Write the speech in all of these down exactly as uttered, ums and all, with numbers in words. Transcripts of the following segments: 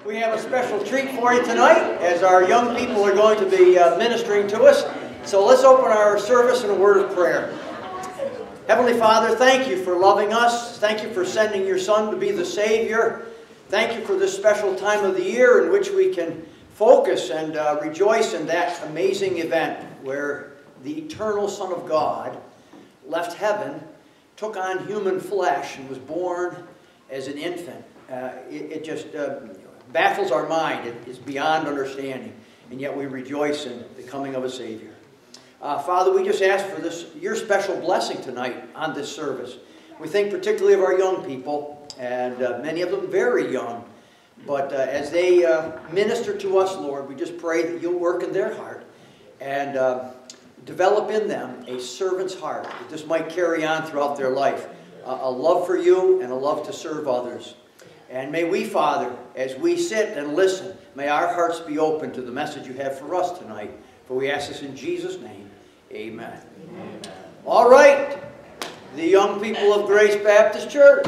We have a special treat for you tonight as our young people are going to be uh, ministering to us. So let's open our service in a word of prayer. Heavenly Father, thank you for loving us. Thank you for sending your Son to be the Savior. Thank you for this special time of the year in which we can focus and uh, rejoice in that amazing event where the eternal Son of God left heaven, took on human flesh, and was born as an infant. Uh, it, it just uh, baffles our mind. It is beyond understanding. And yet we rejoice in the coming of a Savior. Uh, Father, we just ask for this, your special blessing tonight on this service. We think particularly of our young people, and uh, many of them very young. But uh, as they uh, minister to us, Lord, we just pray that you'll work in their heart and uh, develop in them a servant's heart, that this might carry on throughout their life. Uh, a love for you and a love to serve others. And may we, Father, as we sit and listen, may our hearts be open to the message you have for us tonight. For we ask this in Jesus' name. Amen. Amen. All right. The young people of Grace Baptist Church.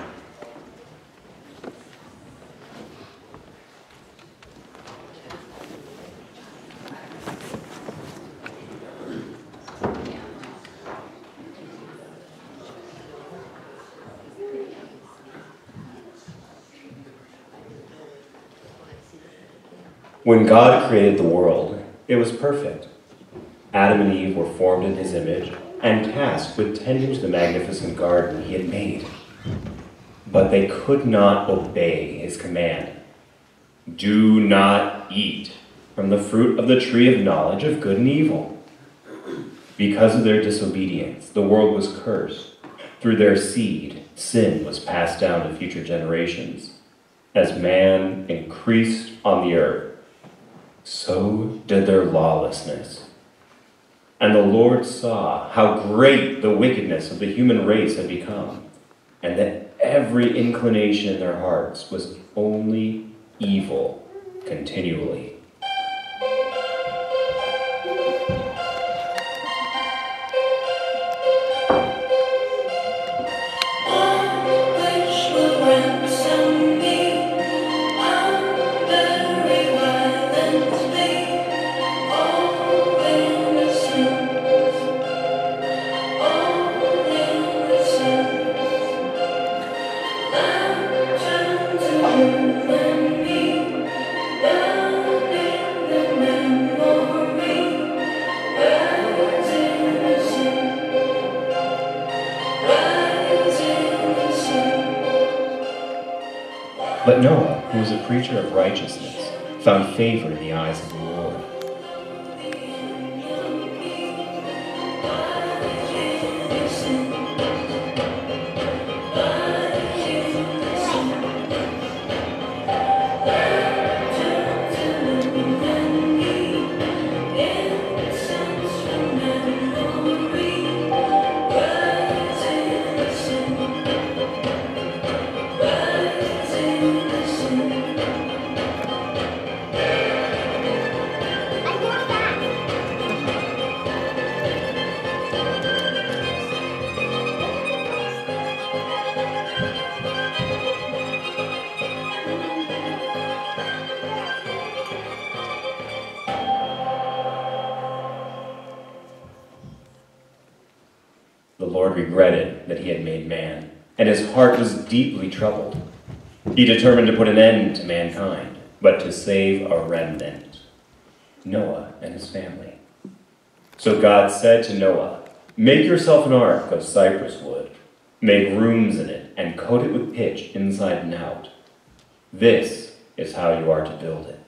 When God created the world, it was perfect. Adam and Eve were formed in his image and tasked with tending to the magnificent garden he had made. But they could not obey his command. Do not eat from the fruit of the tree of knowledge of good and evil. Because of their disobedience, the world was cursed. Through their seed, sin was passed down to future generations. As man increased on the earth, so did their lawlessness. And the Lord saw how great the wickedness of the human race had become, and that every inclination in their hearts was only evil continually. But Noah, who was a preacher of righteousness, found favor in the eyes of the Lord. The Lord regretted that he had made man, and his heart was deeply troubled. He determined to put an end to mankind, but to save a remnant, Noah and his family. So God said to Noah, "Make yourself an ark of cypress wood, make rooms in it, and coat it with pitch inside and out. This is how you are to build it."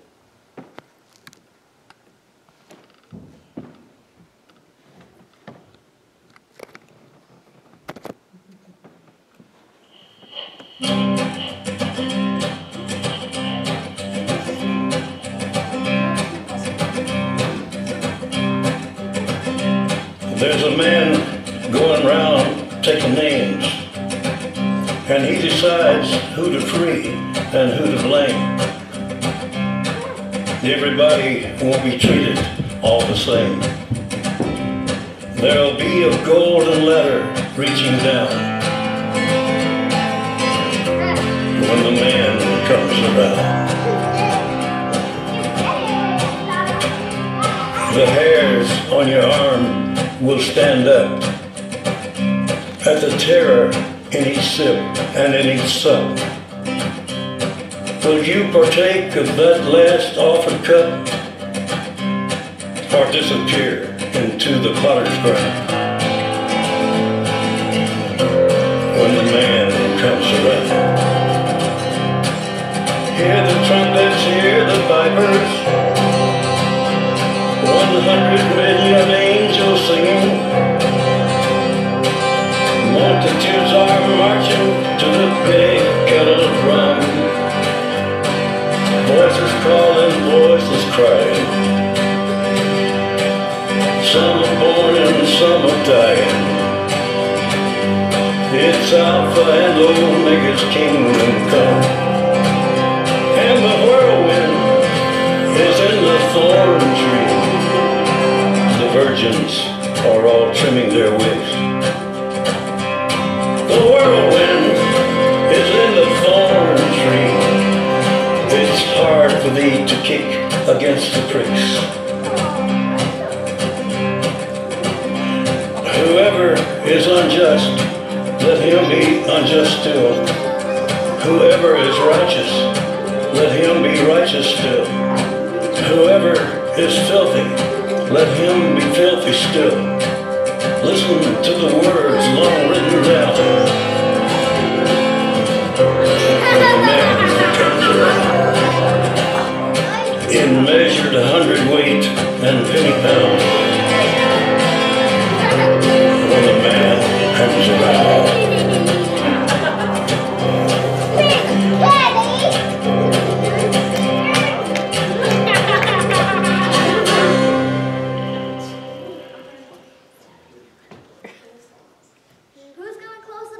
There's a man going around taking names, and he decides who to free and who to blame. Everybody won't be treated all the same. There'll be a golden ladder reaching down when the man comes around. The hairs on your arm will stand up at the terror in each sip and in each sup. Will you partake of that last offered cup, or disappear into the potter's ground when the man comes around? Hear the trumpets, hear the pipers, one hundred million angels singing. Multitudes are marching to the big kettle drum. Voices calling, voices crying. Some are born and some are dying. It's Alpha and Omega's kingdom come. And the whirlwind is in the thorn tree. The virgins are all trimming their wigs. The whirlwind is in the thorn tree. It's hard for thee to kick against the pricks. Whoever is unjust, let him be unjust still. Whoever is righteous, let him be righteous still. Whoever is filthy, let him be filthy still. Listen to the words long written down. When the man comes around, in measured hundredweight and penny pound. When the man comes around. Who's gonna close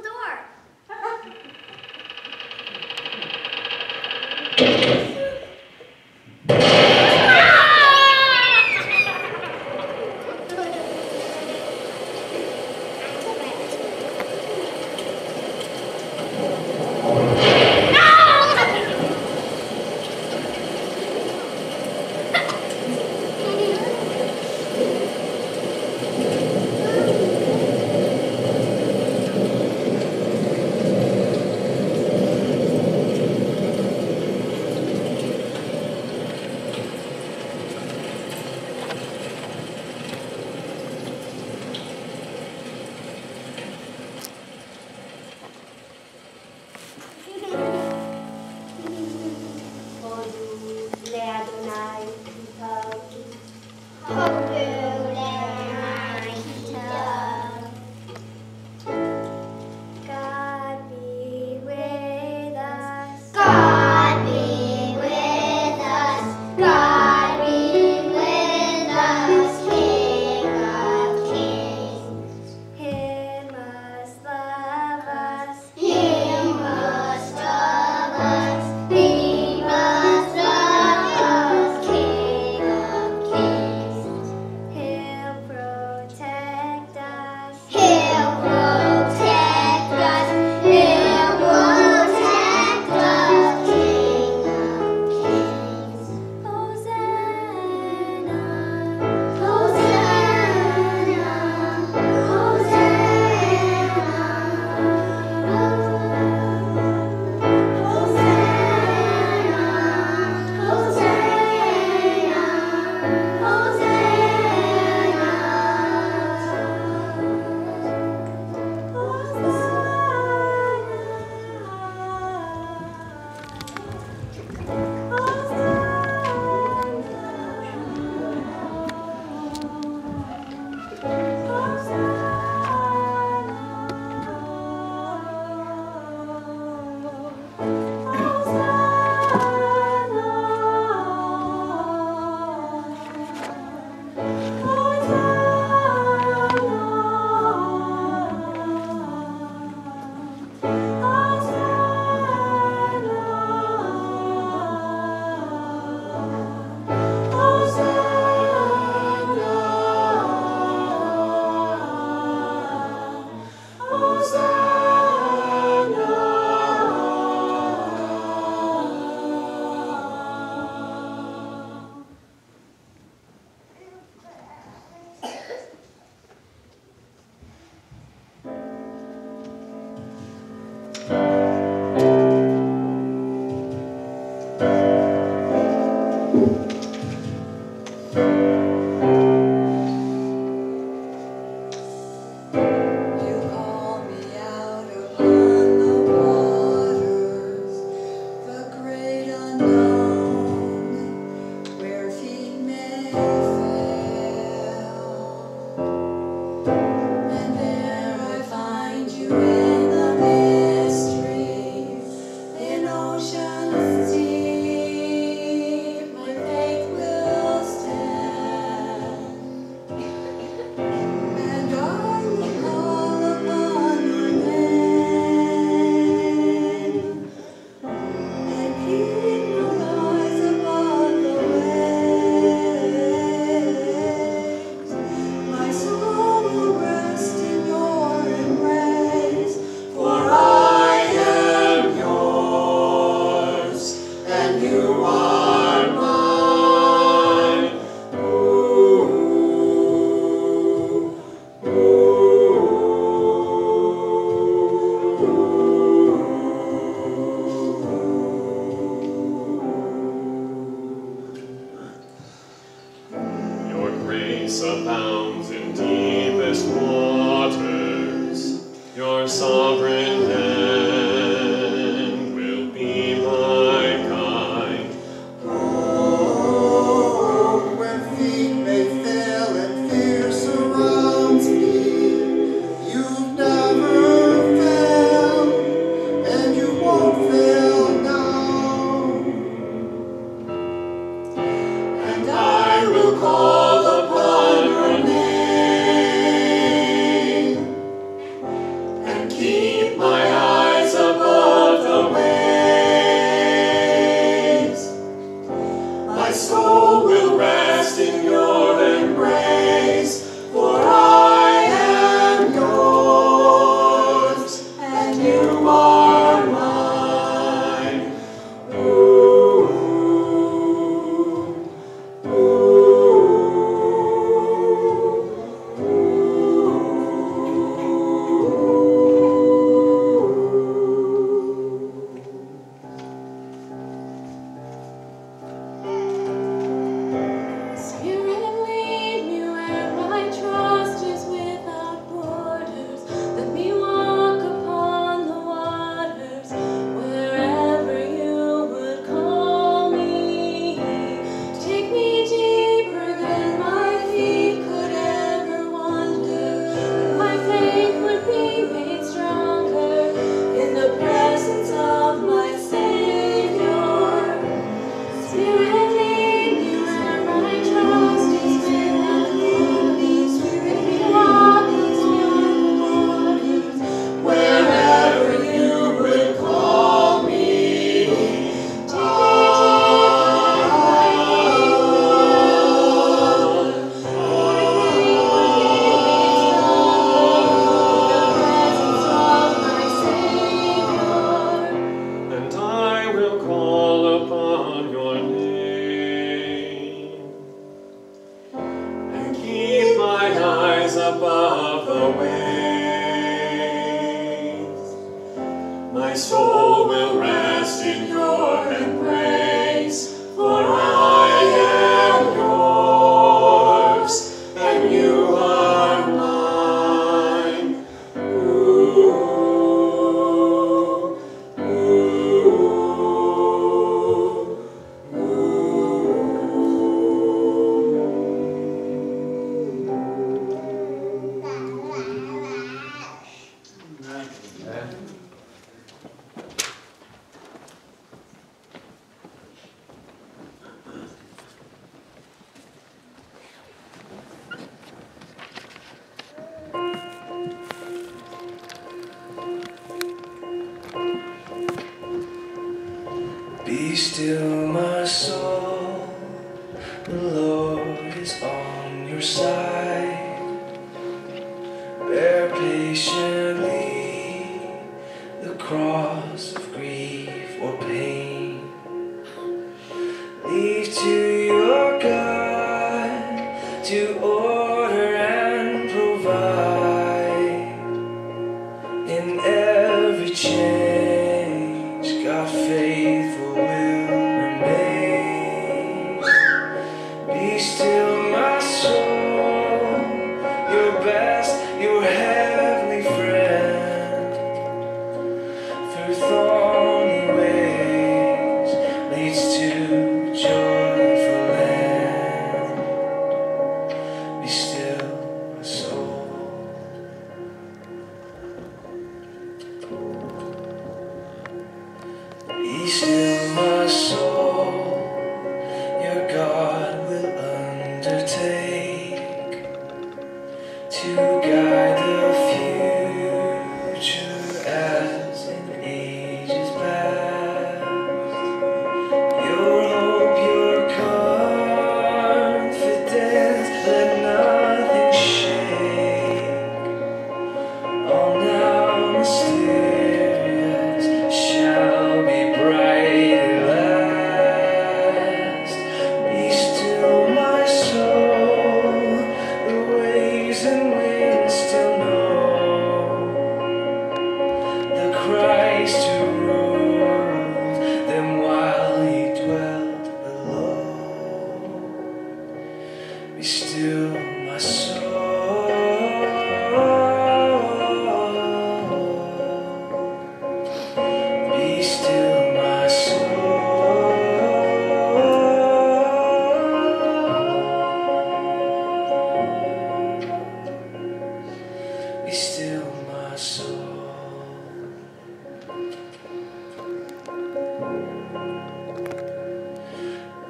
peace abounds in deepest waters. Your sovereign hand will be my guide. Oh, when feet may fail and fear surrounds me, you've never failed, and you won't fail now. And I will call upon your name and keep my eyes above the waves. My soul will rest in your embrace, for I am yours and you are mine. Ooh, ooh, Spirit, lead me where my trust is without borders. Let me walk upon the waters, wherever you would call me. Take me deeper than my feet could ever wander. My faith would be made stronger in the presence of my Savior. Spirit, lead me where my trust is without borders. Let me walk upon the waters, wherever you would call me. Take me And I will call upon your name and keep my eyes above the waves. My soul will rest in your embrace, for I am yours and you are mine. Ooh, Be still, my soul, the Lord is on your side. Bear patiently the cross of grief or pain. Leave to your God to order and provide. In every change, God faithful will remain. Be still, my soul, your best, your heavenly friend. Through thorny ways leads to joyful land. Be still, my soul. Be still, my soul, your God will undertake to guide the future as in ages past. Your hope, your confidence, let nothing shake. All now mysterious shall be bright at last.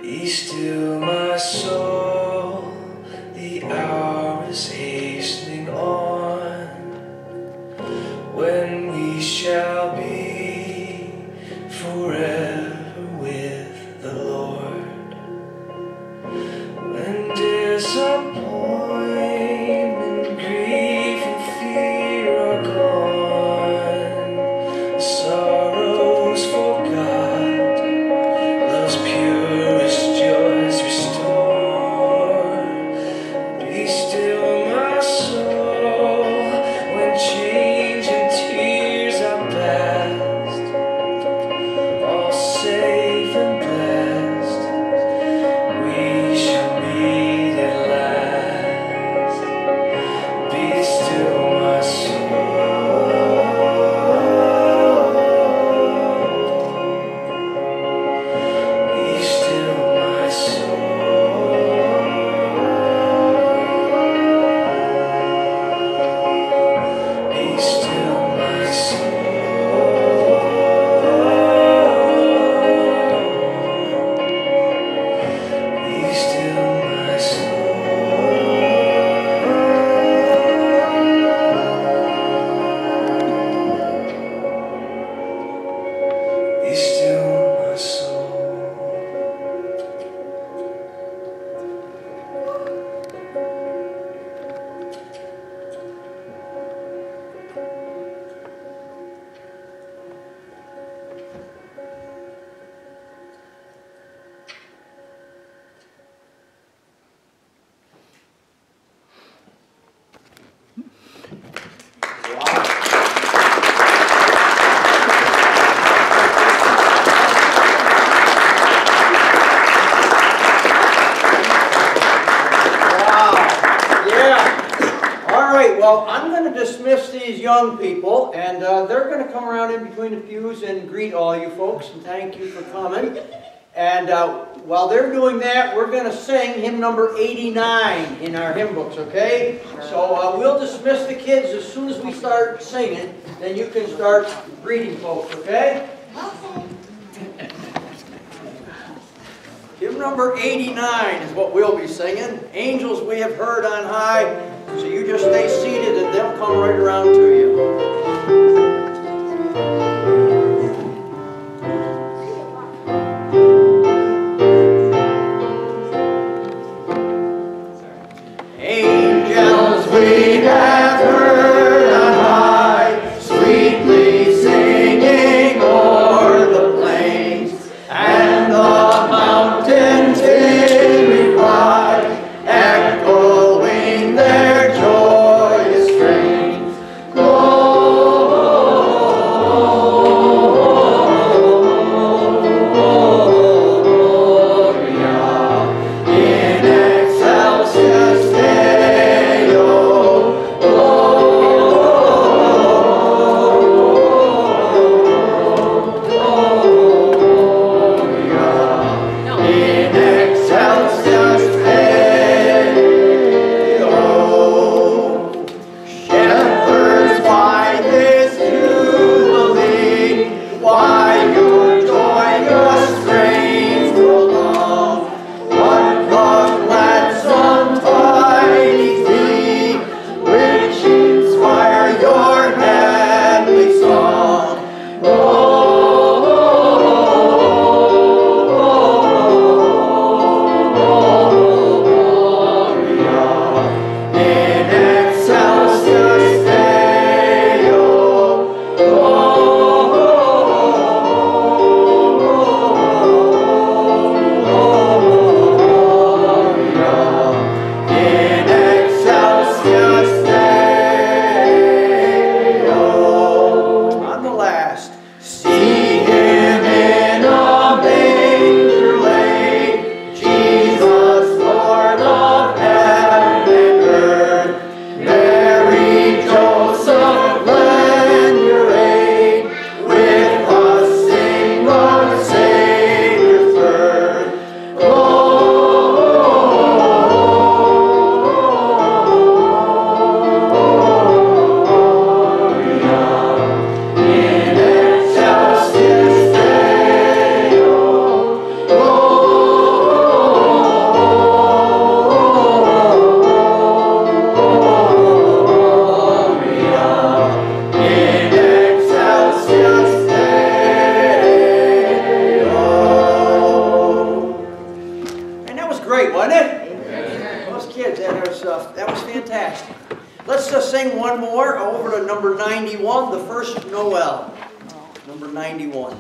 Be still, my soul, the hour is hastening on, when we shall be forever with the Lord. When disappointment, grief, and fear are gone, sorrows forgot, love's purest joys restored. Be still, my soul, when change and tears are past, all safe and blessed, we shall meet at last. Be still, my soul. Be still, my soul. Be still, my soul. Be still, my soul. Be still, my soul. Well, I'm going to dismiss these young people, and uh, they're going to come around in between the pews and greet all you folks, and thank you for coming. And uh, while they're doing that, we're going to sing hymn number eighty-nine in our hymn books, okay? So uh, we'll dismiss the kids as soon as we start singing, then you can start greeting folks, okay? Hymn number eighty-nine is what we'll be singing. Angels we have heard on high. So you just stay seated and they'll come right around to you. Angels we have heard on high, sweetly singing o'er the plains, and the mountains in reply, echoing their joyous strains. Glory fast. Let's just sing one more over to number ninety-one, the first Noel. Number ninety-one.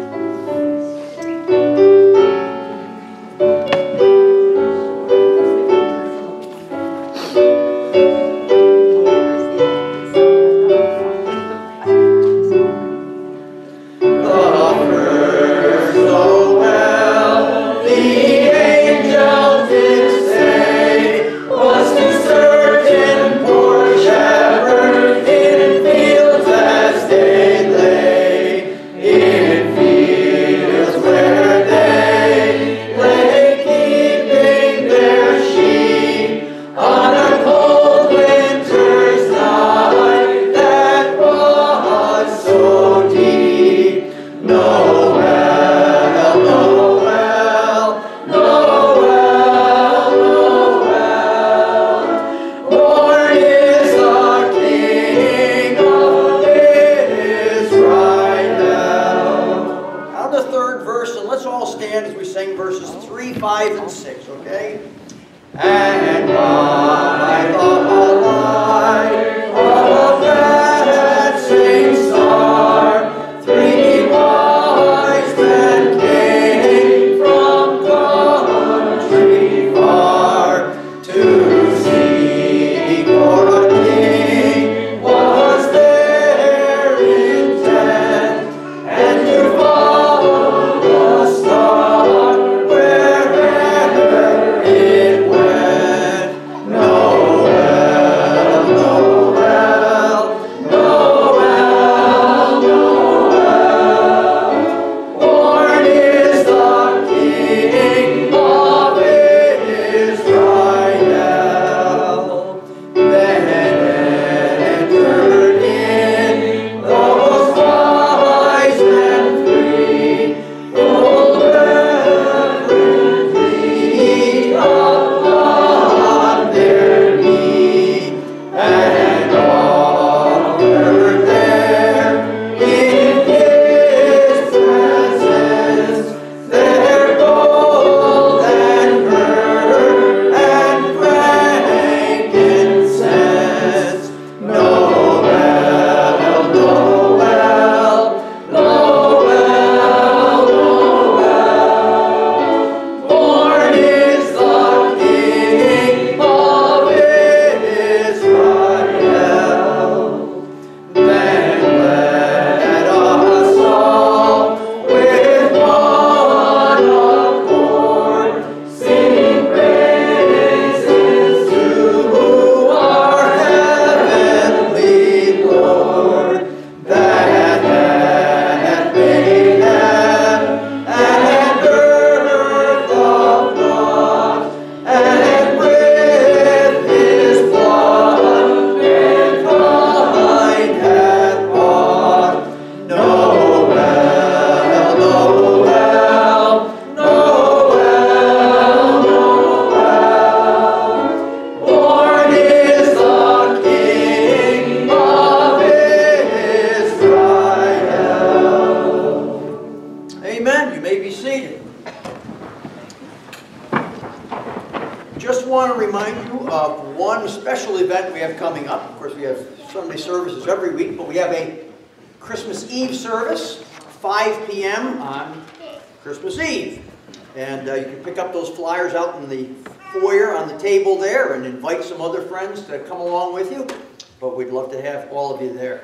To come along with you, but we'd love to have all of you there.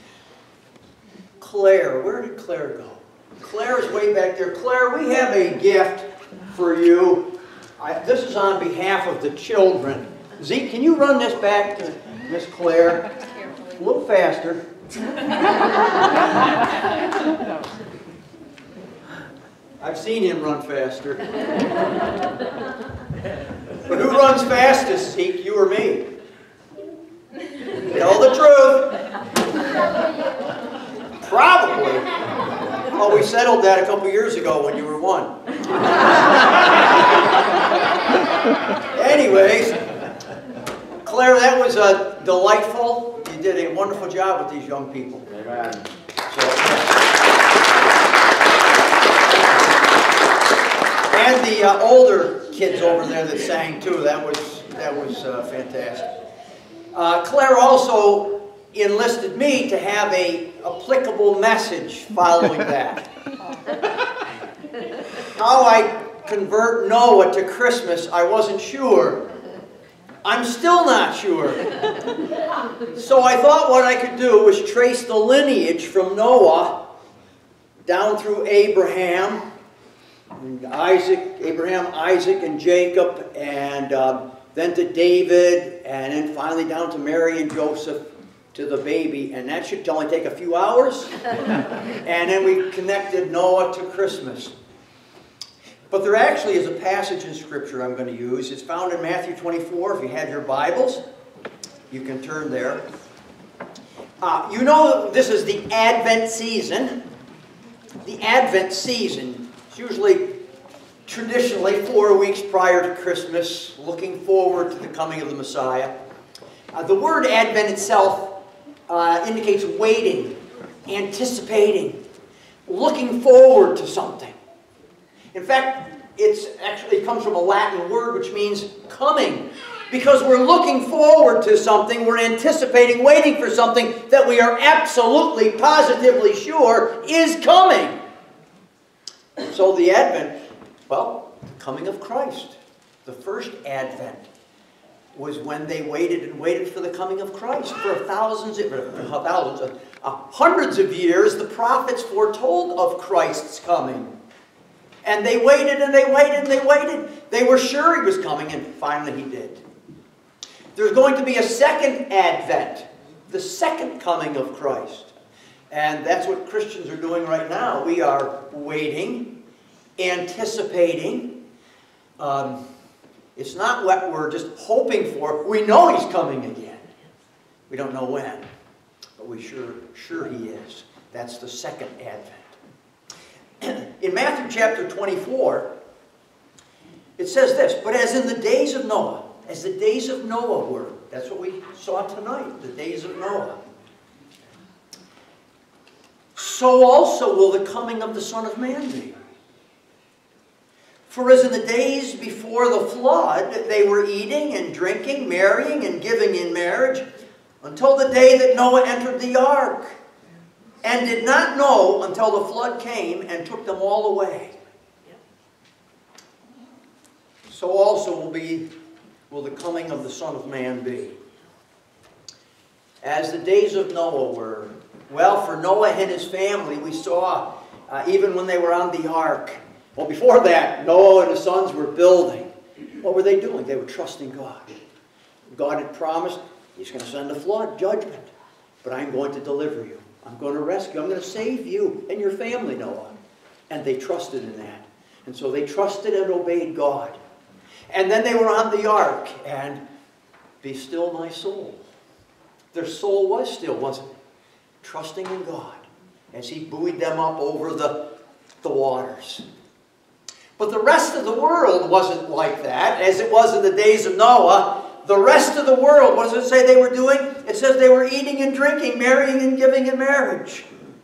Claire, where did Claire go? Claire is way back there. Claire, we have a gift for you. I, this is on behalf of the children. Zeke, can you run this back to Miss Claire? A little faster. I've seen him run faster. But who runs fastest, Zeke, you or me? Tell the truth. Probably. Oh, we settled that a couple years ago when you were one. Anyways, Claire, that was uh, delightful. You did a wonderful job with these young people. Amen. So, and the uh, older kids over there that sang too. That was that was uh, fantastic. Uh, Claire also enlisted me to have a applicable message following that. How I convert Noah to Christmas, I wasn't sure. I'm still not sure. So I thought what I could do was trace the lineage from Noah down through Abraham, and Isaac, Abraham, Isaac, and Jacob, and uh, then to David, and then finally down to Mary and Joseph, to the baby, and that should only take a few hours. And then we connected Noah to Christmas. But there actually is a passage in Scripture I'm going to use. It's found in Matthew twenty-four. If you have your Bibles, you can turn there. Uh, you know this is the Advent season. The Advent season is usually, traditionally, four weeks prior to Christmas, looking forward to the coming of the Messiah. Uh, the word Advent itself uh, indicates waiting, anticipating, looking forward to something. In fact, it's actually, it comes from a Latin word which means coming. Because we're looking forward to something, we're anticipating, waiting for something that we are absolutely, positively sure is coming. So the Advent, well, the coming of Christ. The first Advent was when they waited and waited for the coming of Christ. For thousands, for thousands, uh, hundreds of years, the prophets foretold of Christ's coming. And they waited and they waited and they waited. They were sure he was coming, and finally he did. There's going to be a second Advent, the second coming of Christ. And that's what Christians are doing right now. We are waiting, anticipating. Um, it's not what we're just hoping for. We know he's coming again. We don't know when, but we're sure, sure he is. That's the second Advent. In Matthew chapter twenty-four, it says this, but as in the days of Noah, as the days of Noah were, that's what we saw tonight, the days of Noah, so also will the coming of the Son of Man be. For as in the days before the flood, they were eating and drinking, marrying and giving in marriage, until the day that Noah entered the ark, and did not know until the flood came and took them all away. So also will be will the coming of the Son of Man be. As the days of Noah were. Well, for Noah and his family, we saw, uh, even when they were on the ark. Well, before that, Noah and his sons were building. What were they doing? They were trusting God. God had promised, he's going to send a flood, judgment. But I'm going to deliver you. I'm going to rescue. I'm going to save you and your family, Noah. And they trusted in that. And so they trusted and obeyed God. And then they were on the ark. And be still my soul. Their soul was still, wasn't it? Trusting in God as he buoyed them up over the, the waters. But the rest of the world wasn't like that, as it was in the days of Noah. The rest of the world, what does it say they were doing? It says they were eating and drinking, marrying and giving in marriage.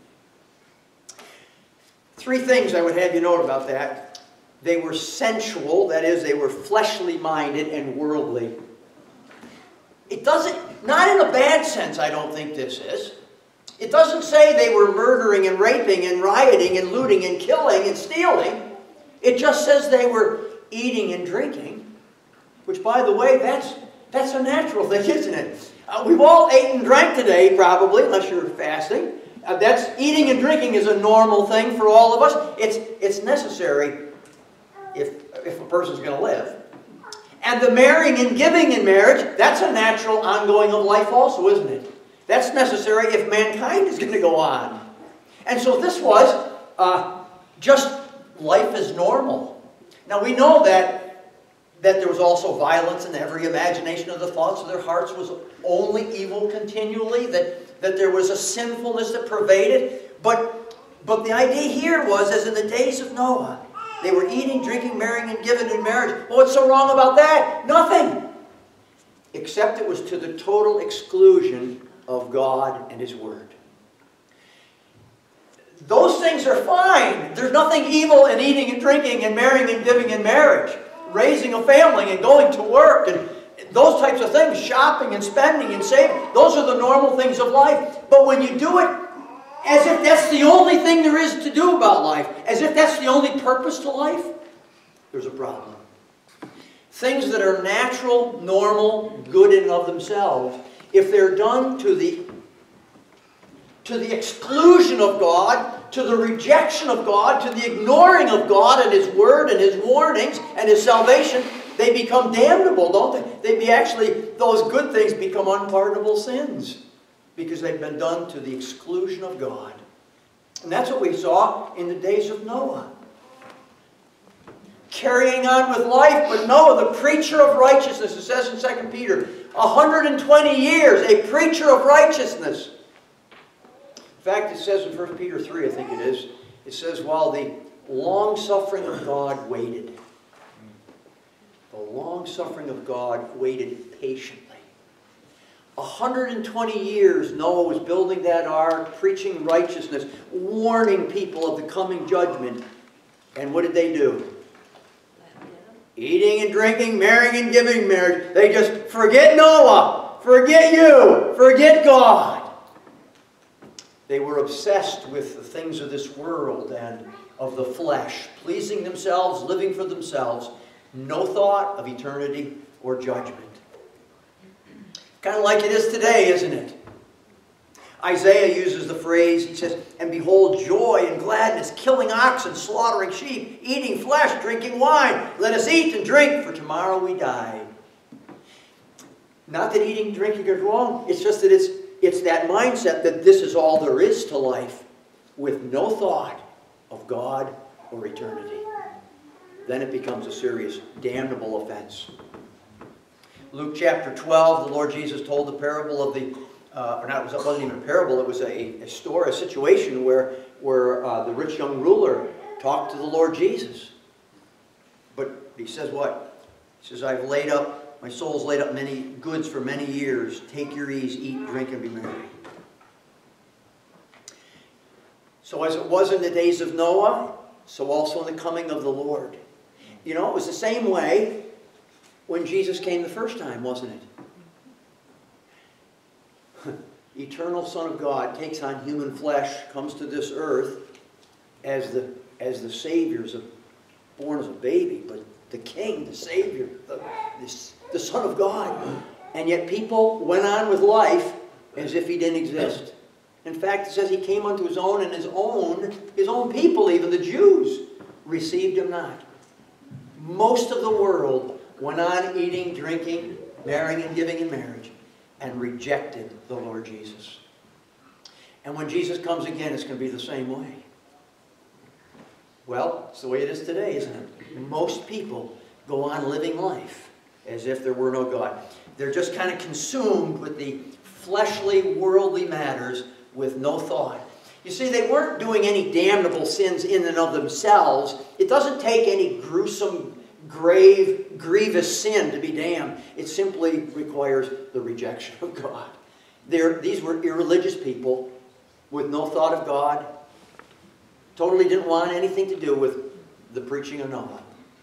Three things I would have you note about that. They were sensual, that is, they were fleshly minded and worldly. It doesn't, not in a bad sense, I don't think this is. It doesn't say they were murdering and raping and rioting and looting and killing and stealing. It just says they were eating and drinking, which, by the way, that's, that's a natural thing, isn't it? Uh, we've all ate and drank today, probably, unless you're fasting. Uh, that's, eating and drinking is a normal thing for all of us. It's, it's necessary if, if a person's going to live. And the marrying and giving in marriage, that's a natural ongoing of life also, isn't it? That's necessary if mankind is going to go on. And so this was uh, just life as normal. Now we know that, that there was also violence in every imagination of the thoughts of their hearts was only evil continually, that, that there was a sinfulness that pervaded. But, but the idea here was, as in the days of Noah, they were eating, drinking, marrying, and giving in marriage. Well, what's so wrong about that? Nothing. Except it was to the total exclusion of God and His Word. Those things are fine. There's nothing evil in eating and drinking and marrying and giving in marriage. Raising a family and going to work. And those types of things, shopping and spending and saving, those are the normal things of life. But when you do it as if that's the only thing there is to do about life, as if that's the only purpose to life, there's a problem. Things that are natural, normal, good in and of themselves, if they're done to the, to the exclusion of God, to the rejection of God, to the ignoring of God and His Word and His warnings and His salvation, they become damnable, don't they? They be actually, those good things become unpardonable sins because they've been done to the exclusion of God. And that's what we saw in the days of Noah. Carrying on with life, but Noah, the preacher of righteousness, it says in Second Peter, one hundred twenty years, a preacher of righteousness. In fact, it says in First Peter three, I think it is, it says, while the long-suffering of God waited, the long-suffering of God waited patiently. one hundred twenty years Noah was building that ark, preaching righteousness, warning people of the coming judgment. And what did they do? Eating and drinking, marrying and giving marriage. They just forget Noah, forget you, forget God. They were obsessed with the things of this world and of the flesh, pleasing themselves, living for themselves. No thought of eternity or judgment. Kind of like it is today, isn't it? Isaiah uses the phrase, he says, and behold joy and gladness, killing oxen, slaughtering sheep, eating flesh, drinking wine. Let us eat and drink, for tomorrow we die. Not that eating and drinking is wrong. It's just that it's, it's that mindset that this is all there is to life, with no thought of God or eternity. Then it becomes a serious, damnable offense. Luke chapter twelve, the Lord Jesus told the parable of the, uh, or not, it wasn't even a parable, it was a, a story, a situation where, where uh, the rich young ruler talked to the Lord Jesus. But he says what? He says, I've laid up, my soul's laid up many goods for many years. Take your ease, eat, drink, and be merry. So as it was in the days of Noah, so also in the coming of the Lord. You know, it was the same way when Jesus came the first time, wasn't it? Eternal Son of God takes on human flesh, comes to this earth as the, as the Savior, as a, born as a baby, but the King, the Savior, the, the, the Son of God. And yet people went on with life as if He didn't exist. In fact, it says He came unto His own, and His own, His own people, even the Jews, received Him not. Most of the world went on eating, drinking, marrying and giving in marriage, and rejected the Lord Jesus. And when Jesus comes again, it's going to be the same way. Well, it's the way it is today, isn't it? Most people go on living life as if there were no God. They're just kind of consumed with the fleshly, worldly matters with no thought. You see, they weren't doing any damnable sins in and of themselves. It doesn't take any gruesome, grave, grievous sin to be damned. It simply requires the rejection of God. They're, these were irreligious people with no thought of God. Totally didn't want anything to do with the preaching of Noah.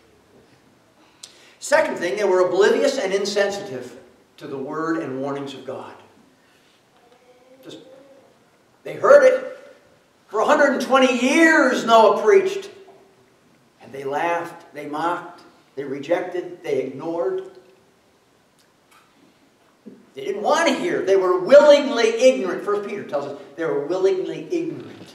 Second thing, they were oblivious and insensitive to the word and warnings of God. Just, they heard it. For one hundred twenty years Noah preached. And they laughed, they mocked, they rejected, they ignored. They didn't want to hear. They were willingly ignorant. First Peter tells us they were willingly ignorant.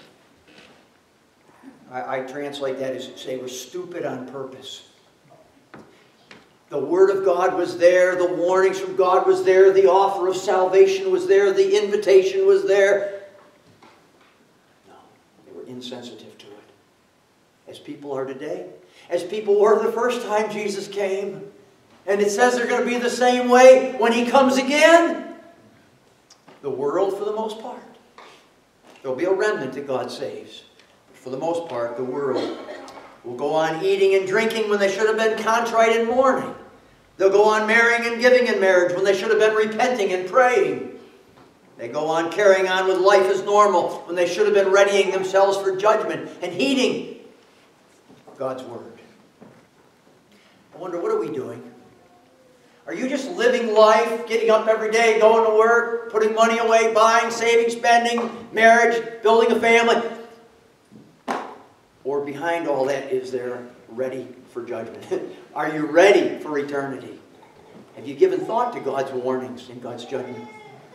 I, I translate that as they were stupid on purpose. The Word of God was there. The warnings from God was there. The offer of salvation was there. The invitation was there. No, they were insensitive to it. As people are today. As people were the first time Jesus came. And it says they're going to be the same way when He comes again. The world, for the most part. There will be a remnant that God saves. But for the most part, the world will go on eating and drinking when they should have been contrite and mourning. They'll go on marrying and giving in marriage when they should have been repenting and praying. They go on carrying on with life as normal when they should have been readying themselves for judgment and heeding God's Word. I wonder, what are we doing? Are you just living life, getting up every day, going to work, putting money away, buying, saving, spending, marriage, building a family? Or behind all that, is there ready for judgment? Are you ready for eternity? Have you given thought to God's warnings and God's judgment?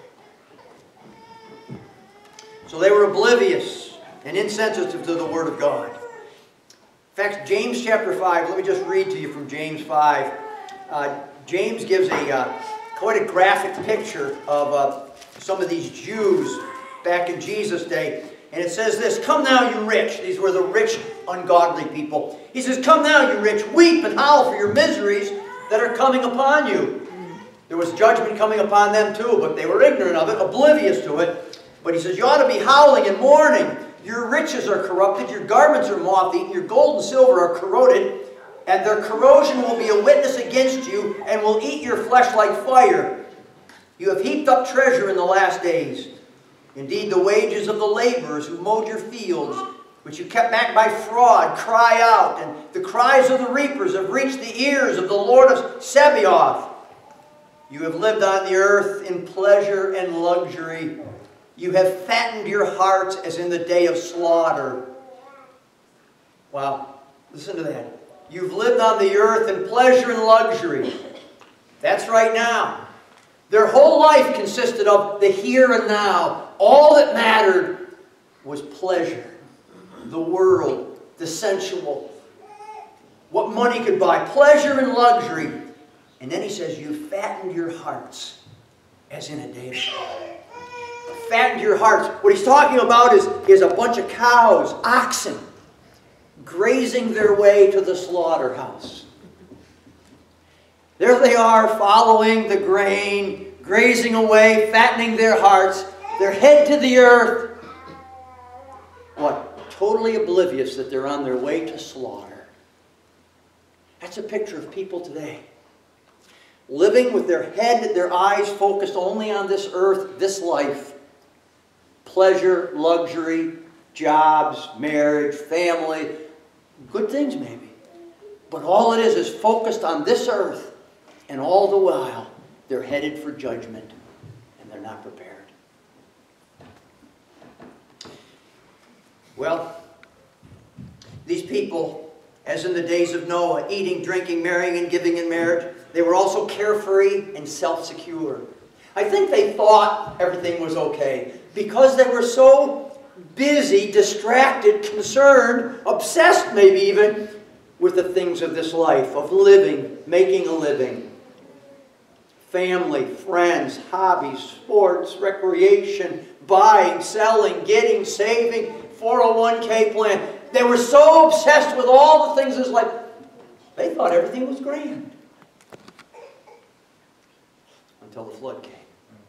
So they were oblivious and insensitive to the Word of God. In fact, James chapter five, let me just read to you from James five. Uh, James gives a uh, quite a graphic picture of uh, some of these Jews back in Jesus' day. And it says this, "Come now, you rich." These were the rich, ungodly people. He says, "Come now, you rich, weep and howl for your miseries that are coming upon you." There was judgment coming upon them too, but they were ignorant of it, oblivious to it. But he says, you ought to be howling and mourning. Your riches are corrupted, your garments are moth-eaten, your gold and silver are corroded, and their corrosion will be a witness against you and will eat your flesh like fire. You have heaped up treasure in the last days. Indeed, the wages of the laborers who mowed your fields, which you kept back by fraud, cry out, and the cries of the reapers have reached the ears of the Lord of Sabaoth. You have lived on the earth in pleasure and luxury. You have fattened your hearts as in the day of slaughter. Wow, listen to that. You've lived on the earth in pleasure and luxury. That's right now. Their whole life consisted of the here and now. All that mattered was pleasure, the world, the sensual, what money could buy, pleasure and luxury. And then he says, you fattened your hearts as in a day of slaughter. Fattened your hearts. What he's talking about is, is a bunch of cows, oxen, grazing their way to the slaughterhouse. There they are, following the grain, grazing away, fattening their hearts, their head to the earth. What? Totally oblivious that they're on their way to slaughter. That's a picture of people today. Living with their head, their eyes focused only on this earth, this life. Pleasure, luxury, jobs, marriage, family, good things maybe. But all it is is focused on this earth, and all the while they're headed for judgment, and they're not prepared. Well, these people, as in the days of Noah, eating, drinking, marrying, and giving in marriage, they were also carefree and self-secure. I think they thought everything was okay because they were so busy, distracted, concerned, obsessed maybe even with the things of this life, of living, making a living. Family, friends, hobbies, sports, recreation, buying, selling, getting, saving, four oh one K plan. They were so obsessed with all the things in this life, they thought everything was grand. Until the flood came.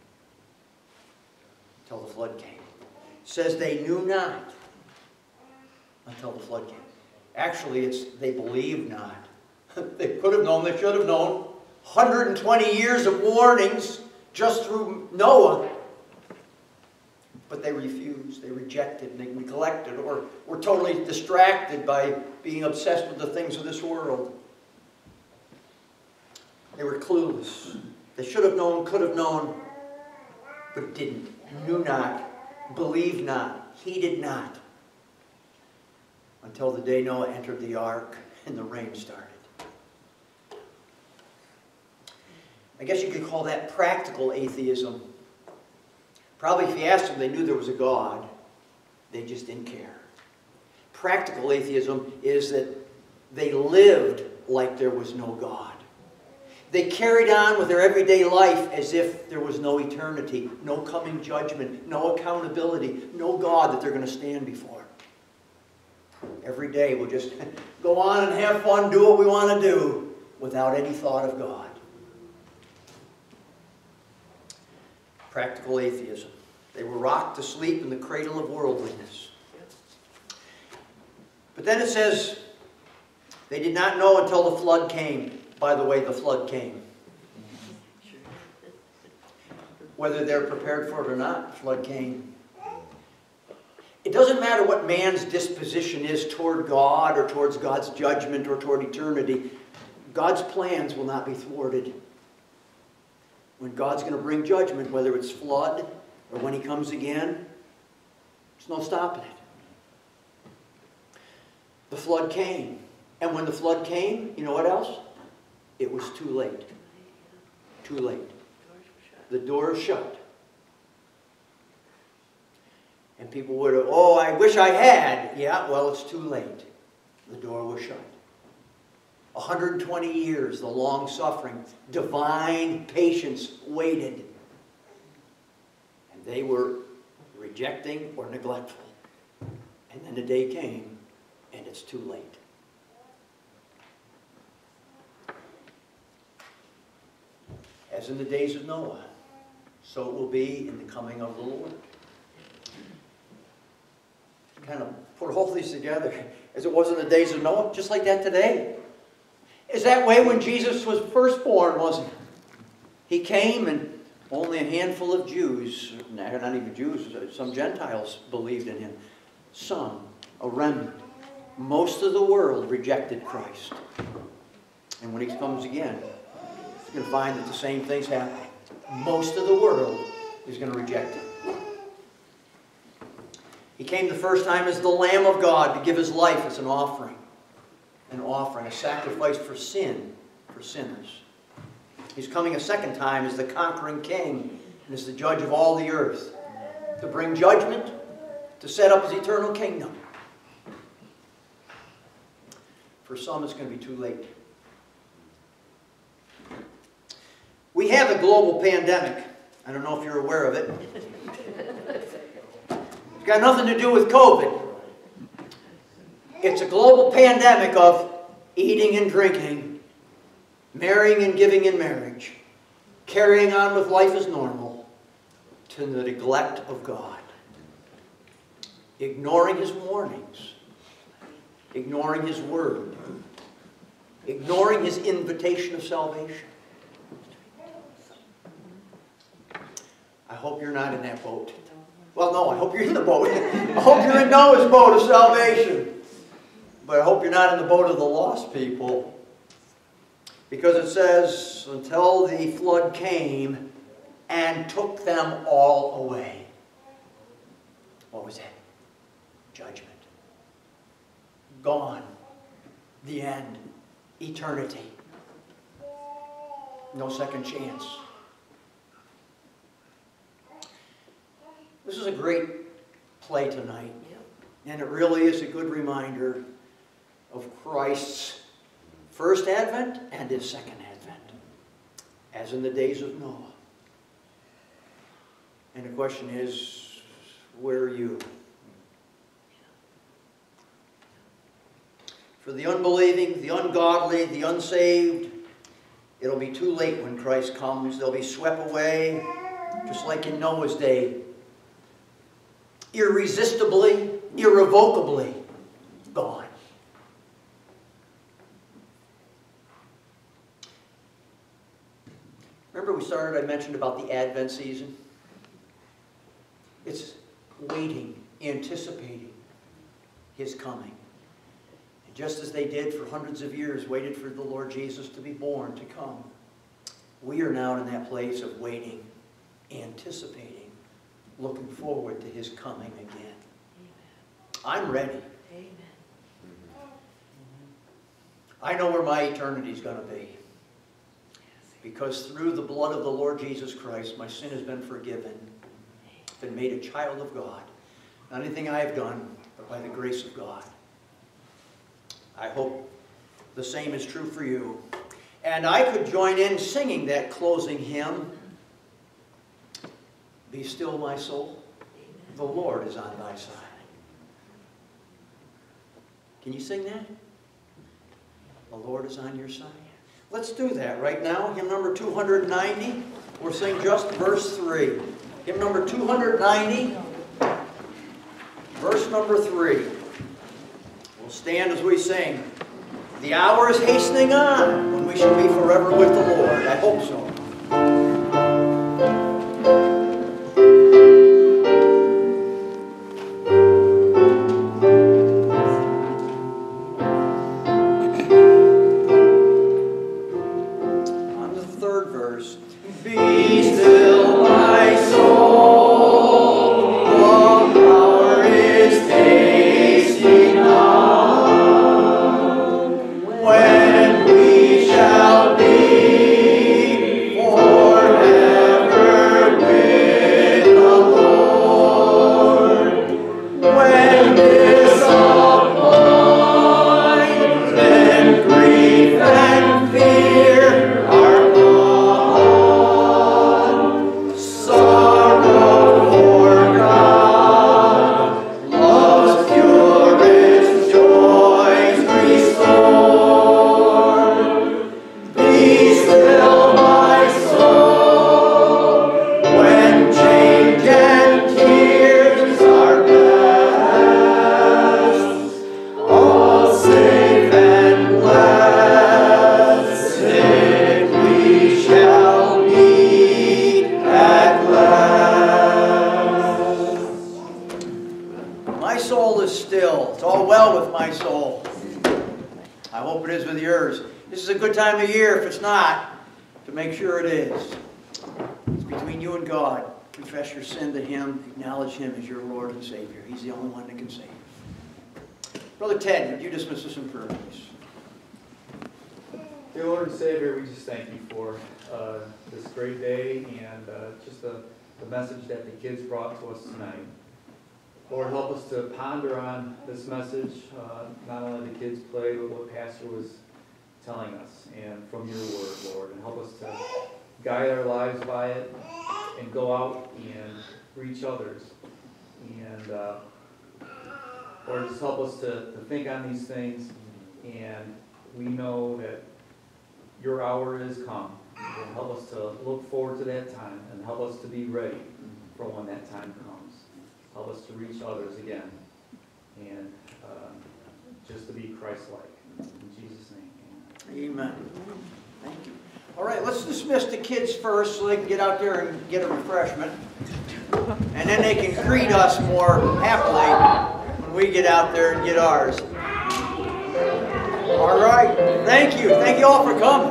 Until the flood came. It says they knew not until the flood came. Actually, it's they believed not. They could have known, they should have known. one hundred twenty years of warnings just through Noah. But they refused, they rejected, they neglected, or were totally distracted by being obsessed with the things of this world. They were clueless. They should have known, could have known, but didn't. Knew not, believed not, heeded not. Until the day Noah entered the ark and the rain started. I guess you could call that practical atheism. Probably if you asked them, they knew there was a God. They just didn't care. Practical atheism is that they lived like there was no God. They carried on with their everyday life as if there was no eternity, no coming judgment, no accountability, no God that they're going to stand before. Every day we'll just go on and have fun, do what we want to do, without any thought of God. Practical atheism. They were rocked to sleep in the cradle of worldliness. But then it says, they did not know until the flood came. By the way, the flood came. Whether they're prepared for it or not, the flood came. It doesn't matter what man's disposition is toward God or towards God's judgment or toward eternity. God's plans will not be thwarted. when God's going to bring judgment, whether it's flood or when he comes again, there's no stopping it. The flood came. And when the flood came, you know what else? It was too late. Too late. The door is shut. And people would have, oh, I wish I had. Yeah, well, it's too late. The door was shut. one hundred twenty years, the long-suffering, divine patience waited. And they were rejecting or neglectful. And then the day came, and it's too late. As in the days of Noah, so it will be in the coming of the Lord. Kind of put all these together, as it was in the days of Noah, just like that today. Is that way when Jesus was first born, wasn't it? He came and only a handful of Jews, not even Jews, some Gentiles believed in him. Some, a remnant. Most of the world rejected Christ. And when he comes again, you're going to find that the same thing's happening. Most of the world is going to reject him. He came the first time as the Lamb of God to give his life as an offering. An offering, a sacrifice for sin, for sinners. He's coming a second time as the conquering king and as the judge of all the earth. To bring judgment, to set up his eternal kingdom. For some, it's going to be too late. We have a global pandemic. I don't know if you're aware of it. It's got nothing to do with COVID. It's a global pandemic of eating and drinking, marrying and giving in marriage, carrying on with life as normal, to the neglect of God. Ignoring his warnings, ignoring his word, ignoring his invitation of salvation. I hope you're not in that boat. Well, no, I hope you're in the boat. I hope you're in Noah's boat of salvation. But I hope you're not in the boat of the lost people. Because it says, until the flood came and took them all away. What was that? Judgment. Gone. The end. Eternity. No second chance. This is a great play tonight. And it really is a good reminder of Christ's first advent and his second advent, as in the days of Noah. And the question is, where are you? For the unbelieving, the ungodly, the unsaved, it'll be too late when Christ comes. They'll be swept away, just like in Noah's day. Irresistibly, irrevocably gone. Remember we started, I mentioned about the Advent season? It's waiting, anticipating his coming. And just as they did for hundreds of years, waited for the Lord Jesus to be born, to come, we are now in that place of waiting, anticipating, looking forward to his coming again. Amen. I'm ready. Amen. I know where my eternity is going to be. Because through the blood of the Lord Jesus Christ, my sin has been forgiven. I've been made a child of God. Not anything I have done, but by the grace of God. I hope the same is true for you. And I could join in singing that closing hymn. Be still, my soul. The Lord is on thy side. Can you sing that? The Lord is on your side. Let's do that right now. Hymn number two hundred ninety. We'll sing just verse three. Hymn number two hundred ninety. Verse number three. We'll stand as we sing. The hour is hastening on when we shall be forever with the Lord. I hope so. Be I hope it is with yours. This is a good time of year, if it's not, to make sure it is. It's between you and God. Confess your sin to Him. Acknowledge Him as your Lord and Savior. He's the only one that can save you. Brother Ted, would you dismiss us in prayer, please? Dear Lord and Savior, we just thank you for uh, this great day and uh, just the, the message that the kids brought to us tonight. Lord, help us to ponder on this message, uh, not only the kids play, but what Pastor was telling us, and from your word, Lord, and help us to guide our lives by it and go out and reach others. And uh, Lord, just help us to, to think on these things, and we know that your hour is come. And help us to look forward to that time, and help us to be ready for when that time comes. Help us to reach others again, and uh, just to be Christ-like. In Jesus' name, amen. Amen. Thank you. All right, let's dismiss the kids first so they can get out there and get a refreshment. And then they can greet us more happily when we get out there and get ours. All right. Thank you. Thank you all for coming.